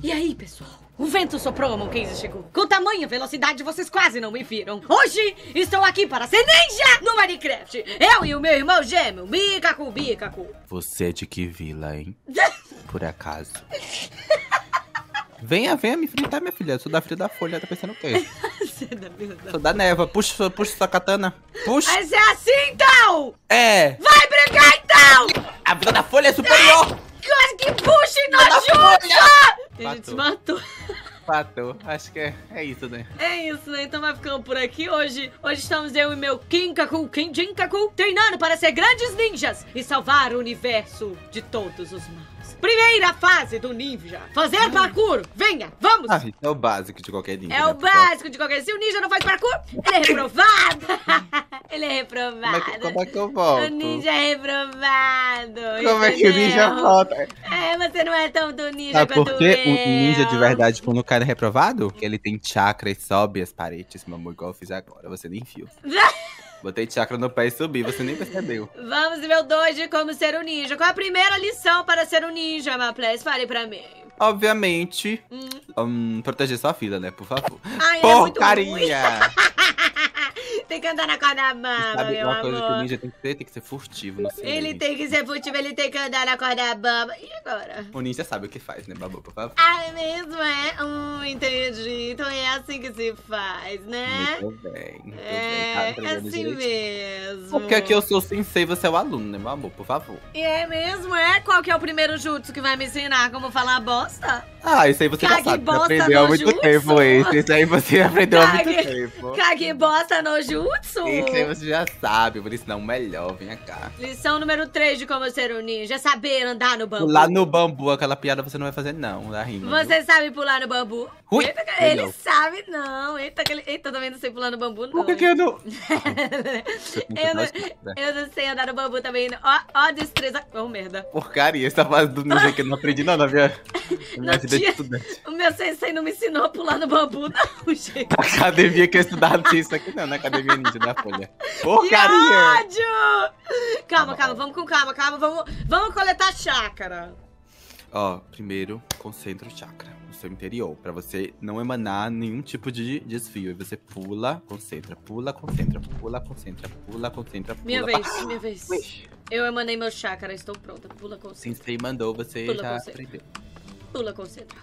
E aí, pessoal? O vento soprou, Monkeys chegou. Com tamanha velocidade, vocês quase não me viram. Hoje, estou aqui para ser ninja no Minecraft. Eu e o meu irmão gêmeo, Bicacu. Você é de que vila, hein? Por acaso. Venha me enfrentar, minha filha. Eu sou da Filha da Folha, tá pensando o quê? Você é da Vila da... Sou da Neva. Puxa sua katana. Puxa. Mas é assim, então! É. Vai brigar, então! A Vila da Folha é superior. Que puxe nós da juntos! Folha. A gente se matou. Patou. Acho que é isso, né? É isso, né? Então vai ficando por aqui hoje. Hoje estamos eu e meu Jinkaku, treinando para ser grandes ninjas e salvar o universo de todos os maus. Primeira fase do ninja. Fazer parkour. Venha, vamos! Ah, isso é o básico de qualquer ninja. É o básico de qualquer... Se o ninja não faz parkour, ele é reprovado. Ele é reprovado. Como é que eu volto? O ninja é reprovado. Como é que o ninja volta? É, você não é tão do ninja Sabe quanto por que eu. o ninja de verdade, quando o cara é reprovado? Porque ele tem chakra e sobe as paredes, meu amor, igual eu fiz agora. Você nem viu. Botei chakra no pé e subi, você nem percebeu. Vamos ver o 2 de como ser um ninja. Qual a primeira lição para ser um ninja, Maples? Fale pra mim. Obviamente, proteger sua filha, né? Por favor. Ai, Porcaria! Tem que andar na corda bamba, Sabe meu uma amor. coisa que o ninja tem que ter? Tem que ser furtivo, não sei. Ele tem que ser furtivo, ele tem que andar na corda bamba. E agora? O ninja sabe o que faz, né, babu? Por favor. Ah, é mesmo, é? Entendi. Então é assim que se faz, né? Muito bem. É, Tá é aprendendo assim direitinho. mesmo. Porque aqui eu sou o sensei, você é o aluno, né, meu amor? Por favor. E é mesmo, é? Qual que é o primeiro jutsu que vai me ensinar como falar bosta? Ah, isso aí você já Cague sabe. Você bosta aprendeu há no muito jutsu. tempo esse. Isso aí você aprendeu há muito tempo. Cague bosta no jutsu? Isso aí você já sabe, por isso não, melhor, vem cá. Lição número 3 de como ser um ninja, saber andar no bambu. Pular no bambu, aquela piada você não vai fazer não, da rima. Você sabe pular no bambu? Ui, Eita, eu ele não. sabe não. Eita, eu também não sei pular no bambu, não. Por que eu não? Eu não sei andar no bambu também. Ó, destreza. Oh, merda. Porcaria, essa fase do ninja que eu não aprendi não na minha Não vida de tinha- estudante. O meu sensei não me ensinou a pular no bambu, não, gente. Na academia que eu estudava isso aqui não, na academia ninja da Folha. Que Porcaria! ódio! Calma, vamos com calma. Vamos coletar chácara. Ó, primeiro, concentra o chakra no seu interior, pra você não emanar nenhum tipo de desvio. E você pula, concentra, pula, concentra, pula, concentra, pula, concentra, pula. Minha vez. Eu emanei meu chácara, estou pronta. Pula, concentra. Sensei mandou, você Pula, já concentra. aprendeu. Pula, concentra.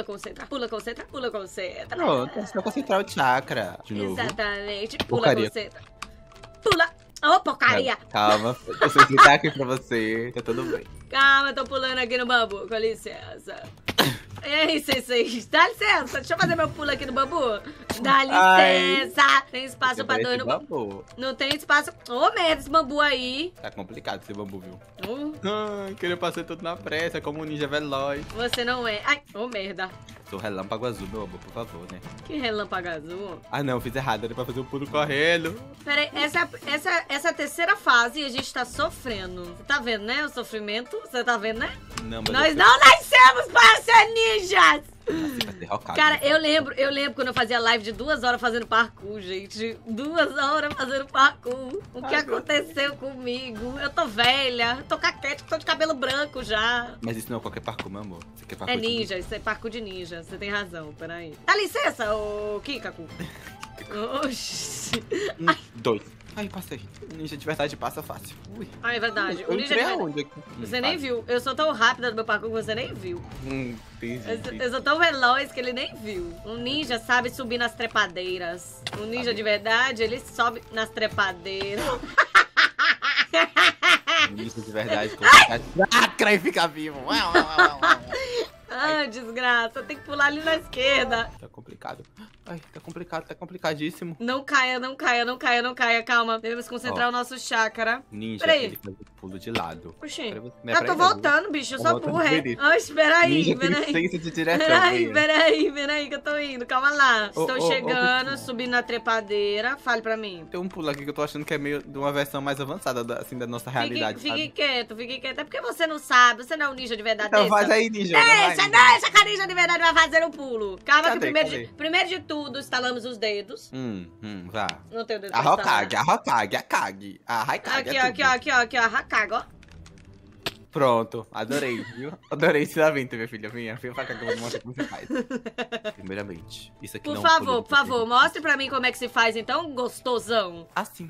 Pronto, é só concentrar o chakra. De novo. Exatamente. Pula, Porcaria. concentra. Pula. Ô, porcaria. Calma, eu sei que tá aqui pra você, tá tudo bem. Calma, eu tô pulando aqui no bambu, com licença. Ei, sensei, dá licença, deixa eu fazer meu pulo aqui no bambu. Dá licença. Tem espaço pra dois no bambu. bambu. Não tem espaço. Ô, merda, esse bambu aí. Tá complicado esse bambu, viu? Uh, Ai, queria passar tudo na pressa, como um ninja veloz. Você não é. Ai, ô, merda. Sou relâmpago azul, meu amor, por favor, né? Que relâmpago azul. Ah, não, fiz errado, era pra fazer o pulo correndo. Peraí, essa é a terceira fase e a gente tá sofrendo. Você tá vendo, né? O sofrimento. Você tá vendo, né? Não, mas Nós não nascemos para ser ninjas! nasci pra ser Hokage. Cara, eu lembro quando eu fazia live de 2 horas fazendo parkour, gente. 2 horas fazendo parkour. O que aconteceu comigo? Eu tô velha, eu tô caquete, tô de cabelo branco já. Mas isso não é qualquer parkour, meu amor. Isso aqui é parkour É de ninja, isso é parkour de ninja. Você tem razão, peraí. Dá licença, ô Kikaku. Oxi. 2. Ai, passei. Ninja de verdade passa fácil. Ui. Ah, é verdade. O Eu ninja entrei de verdade. aonde aqui? Você nem viu. Eu sou tão rápida no meu parkour que você nem viu. Entendi. Eu sou tão veloz que ele nem viu. Um ninja sabe subir nas trepadeiras. Um ninja de verdade, ele sobe nas trepadeiras. Ninja de verdade. Chakra e fica vivo. Ai, desgraça. Tem que pular ali na esquerda. Tá complicado. Ai, tá complicado, tá complicadíssimo. Não caia. Calma. Devemos concentrar o nosso chácara. Ninja, Peraí. ele faz o pulo de lado. Oxi. Peraí, Eu tô voltando, bicho. Eu sou burra. Ninja Oxe, peraí. tem senso de direção. Peraí que eu tô indo. Calma lá. Estou chegando, pessoal. subindo na trepadeira. Fale pra mim. Tem um pulo aqui que eu tô achando que é meio de uma versão mais avançada assim, da nossa realidade, Fique sabe? quieto. É porque você não sabe. Você não é um ninja de verdade. Então faz aí, ninja. Deixa que a ninja de verdade vai fazer o pulo. Calma que Cadê? primeiro de tudo, instalamos os dedos. Vá. Não tem o dedo A pra instalar. Hokage, a Kage, a Haikage. Aqui, ó, Hakag, ó. Pronto, adorei, viu? Adorei esse ensinamento, minha filha. Vem pra cá que eu vou mostrar como você faz. Primeiramente, isso aqui Por não favor, por favor, mostre pra mim como é que se faz, então, gostosão. Assim.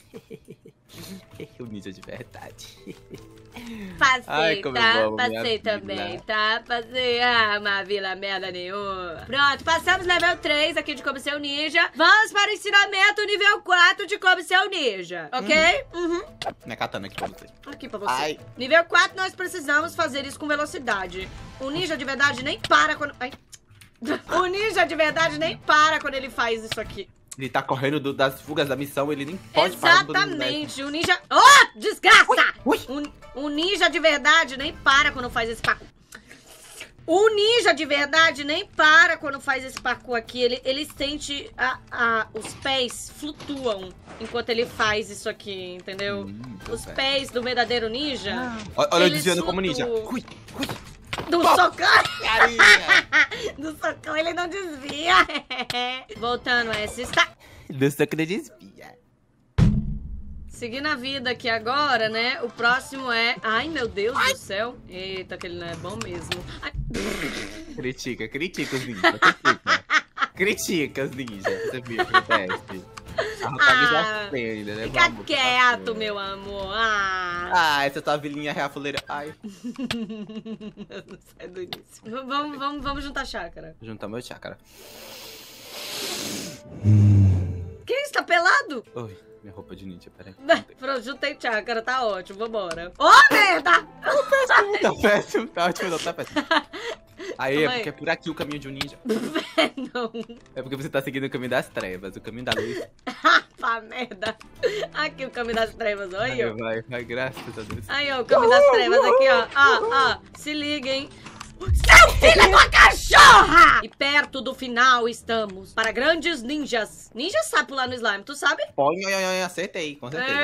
O ninja de verdade. Passei, Ai, como tá? eu amo minha Passei vida. também, tá? Passei, uma vila merda nenhuma. Pronto, passamos level 3 aqui de como ser um ninja. Vamos para o ensinamento nível 4 de como ser um ninja, ok? Uhum. Minha katana aqui pra você. Aqui pra você. Ai. Nível 4, nós precisamos fazer isso com velocidade. O ninja de verdade nem para quando... Ai. O ninja de verdade nem para quando ele faz isso aqui. Ele tá correndo das fugas da missão, ele nem pode parar do Exatamente, o ninja... Oh, desgraça! Ui. Um ninja de verdade nem para quando faz esse parkour. O ninja de verdade nem para quando faz esse parkour aqui. Ele sente os pés flutuam enquanto ele faz isso aqui, entendeu? Os pés do verdadeiro ninja. Olha eu eles desviando como ninja. flutuam. Ui. Do socão. Carinha. Do socão ele não desvia. Voltando a essa está... Do soco ele desvia. Seguindo a vida aqui agora, né? O próximo é... Ai, meu Deus do céu. Eita, que ele não é bom mesmo. Ai. Critica os ninjas. Critica os ninjas. Você viu o que acontece? A Hokage já aprende, né? Fica quieto, meu amor. Essa tua vilinha reafuleira. Ai. Sai do início. Vamos juntar chácara. Juntar meu chácara. Que isso? Tá pelado? Oi, minha roupa de ninja, peraí. Pronto, juntei chácara, tá ótimo, vambora. Oh, merda! Tá péssimo, tá ótimo, não, tá péssimo. Aí, é Mãe. porque é por aqui o caminho de um ninja. Não. É porque você tá seguindo o caminho das trevas, o caminho da luz. Pá, merda. Aqui o caminho das trevas, olha aí, ó. Vai, graças a Deus. Aí, ó, o caminho das trevas aqui, ó. Ó, se liguem. Seu filho da cachorra! E perto do final estamos para grandes ninjas. Ninjas sabe pular no slime, tu sabe? Acertei, com certeza.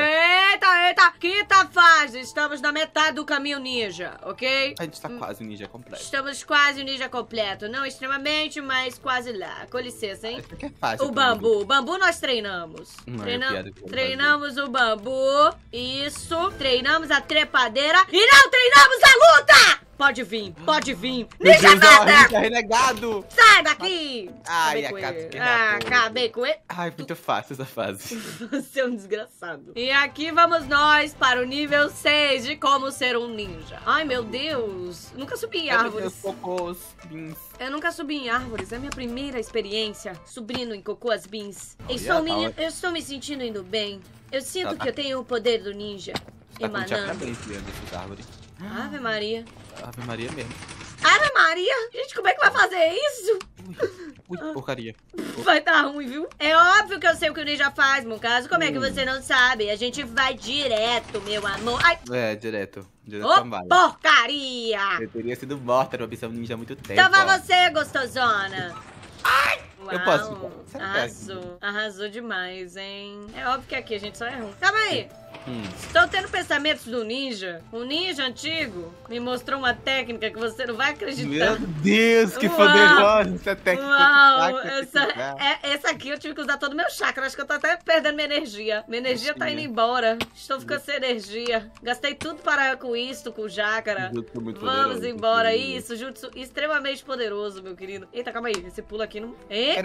Eita. Quinta fase. Estamos na metade do caminho ninja, ok? A gente tá quase o ninja completo. Estamos quase o ninja completo. Não extremamente, mas quase lá. Com licença, hein? Isso aqui é fácil. O bambu nós treinamos. Não é piada que eu vou Treinamos o bambu. Isso. Treinamos a trepadeira. E não treinamos a luta! Pode vir. Meu Ninja Deus, nada! ninja renegado! Sai daqui! Ai, Acabei com a ele. Katsuki Acabei com ele. Ai, muito fácil essa fase. Você é um desgraçado. E aqui vamos nós para o nível 6 de como ser um ninja. Ai, meu Deus. Nunca subi em árvores. Cocôs, beans. Eu nunca subi em árvores. É a minha primeira experiência subindo em cocôs beans. Eu estou me sentindo indo bem. Eu sinto que eu tenho o poder do ninja Tá com chakra emanando. bem criando essas árvores. Ave Maria. Ave Maria mesmo. Ave Maria! Gente, como é que vai fazer isso? Ui, porcaria. Vai dar ruim, viu? É óbvio que eu sei o que o ninja faz, meu caso. Como é que você não sabe? A gente vai direto, meu amor. Ai, É, direto ô, também. porcaria! Eu teria sido morta numa missão ninja há muito tempo. Então vai ó. você, gostosona. Ai! Eu posso. Arrasou demais, hein? É óbvio que aqui a gente só é ruim. Calma aí. Estou tendo pensamentos do ninja. Um ninja antigo me mostrou uma técnica que você não vai acreditar. Meu Deus, que Uau. poderosa essa técnica. Uau, essa aqui eu tive que usar todo o meu chakra. Acho que eu tô até perdendo minha energia. Minha energia tá indo embora. Estou ficando sem energia. Gastei tudo para com isso, com o chakra. Vamos embora. Isso, jutsu extremamente poderoso, meu querido. Eita, calma aí. Esse pulo aqui não... Eita.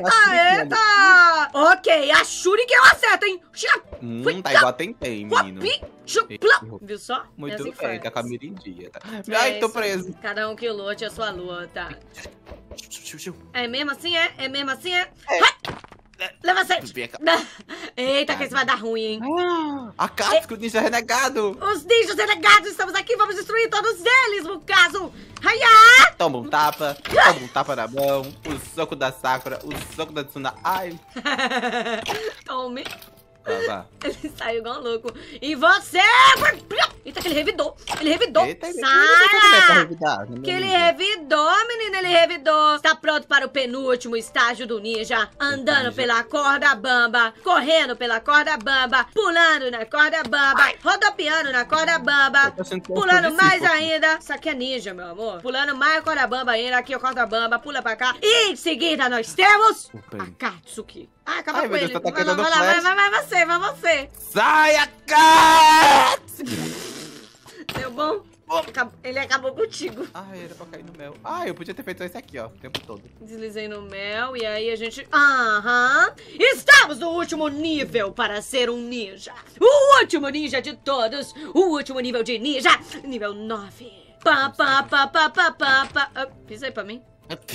Ok, a Shuriken eu acerto, hein? Tá igual a Tentei, menino. Viu só? Muito assim bem, faz. tá com a mira em dia, tá? É Ai, tô isso. preso. Cada um que lute a sua luta. É mesmo assim, é? É mesmo assim, é? Leva 7. Eita, que isso vai dar ruim, hein? A Katsuki, o ninja renegado. Os ninjas renegados, estamos aqui, vamos destruir todos eles, no caso. Haiá! Toma um tapa na mão, o soco da Sakura, o soco da Tsuna. Ai. Tome. Vá. Ele saiu igual um louco. E você... Eita, que ele revidou. Ele revidou. Eita, Sai! Que ele revidou, menina, ele revidou. Está pronto para o penúltimo estágio do ninja. Andando pela corda bamba, correndo pela corda bamba, pulando na corda bamba, rodopiando na corda bamba, pulando mais ainda. Isso aqui é ninja, meu amor. Pulando mais a corda bamba ainda. Aqui a corda bamba, pula pra cá. E em seguida nós temos a Katsuki. Ah, acaba Ai, com meu Deus, ele. tá tacando Vai lá, flash. vai você. Sai a Katsuki! Deu bom? Ele acabou contigo. Ai, era pra cair no mel. Ah, eu podia ter feito esse aqui, ó, o tempo todo. Deslizei no mel e aí a gente... Aham. Estamos no último nível para ser um ninja. O último ninja de todos. O último nível de ninja. Nível 9. Pá, pá, pá, pá, pá, pá, pá. Pisa aí pra mim.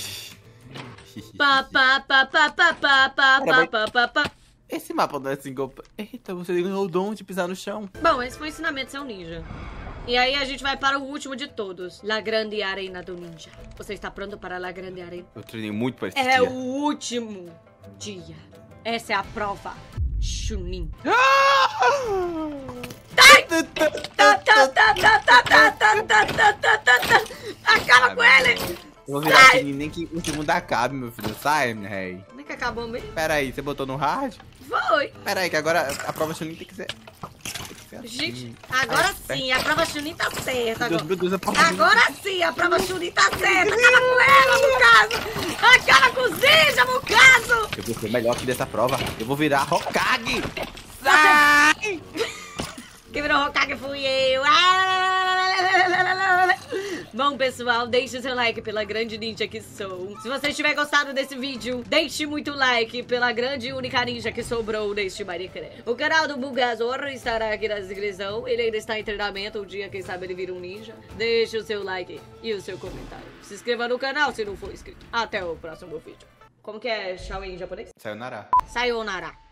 Pá, pá, pá, pá, pá, pá, pá, pá, pá, pá, pá. Esse mapa não é single... Eita, você ganhou o dom de pisar no chão. Bom, esse foi o ensinamento de ser um ninja. E aí a gente vai para o último de todos. La Grande Arena do Ninja. Você está pronto para La Grande Arena? Eu treinei muito pra esse É dia. o último dia. Essa é a prova. Chunin. Acaba com ele! Eu vou virar aquele nem que o segundo acabe, meu filho. Sai, rei. Nem que acabou mesmo. Pera aí, você botou no hard? Foi. Pera aí, que agora a prova Chunin tem que ser... assim. Gente, agora sim, a prova Chunin tá certa. Meu Deus, a prova Agora sim, a prova Chunin tá certa. Acaba com ela, no caso. Acaba com o Zinja, no caso. Eu vou ser melhor que dessa prova. Eu vou virar Hokage. Sai! Quem virou Hokage fui eu. Bom, pessoal, deixe seu like pela grande ninja que sou. Se você tiver gostado desse vídeo, deixe muito like pela grande e única ninja que sobrou neste Minecraft. O canal do Bugazor estará aqui na descrição. Ele ainda está em treinamento. Um dia, quem sabe, ele vira um ninja. Deixe o seu like e o seu comentário. Se inscreva no canal se não for inscrito. Até o próximo vídeo. Como que é tchau em japonês? Sayonara. Sayonara.